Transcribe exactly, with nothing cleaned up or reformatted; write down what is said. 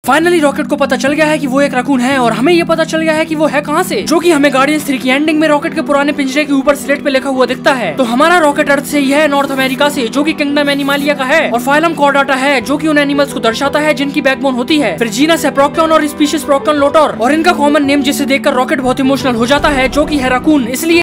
Finally rocket को पता चल गया है कि वो एक रकून है और हमें ये पता चल गया है कि वो है कहाँ से, जो कि हमें गार्डियंस थ्री की एंडिंग में रॉकेट के पुराने पिंजरे के ऊपर स्लेट पे लिखा हुआ दिखता है। तो हमारा रॉकेट अर्थ से ही है, नॉर्थ अमेरिका से, जो कि किंगडम एनिमालिया का है, और फाइलम कॉर्डाटा है जो कि उन एनिमल्स को दर्शाता है जिनकी बैकबोन होती है। फिर जीनस है प्रोक्टॉन और स्पीशीज प्रोक्टॉन लोटर, और इनका कॉमन नेम जिसे देखकर रॉकेट बहुत इमोशनल हो जाता है, जो कि है रकून। इसलिए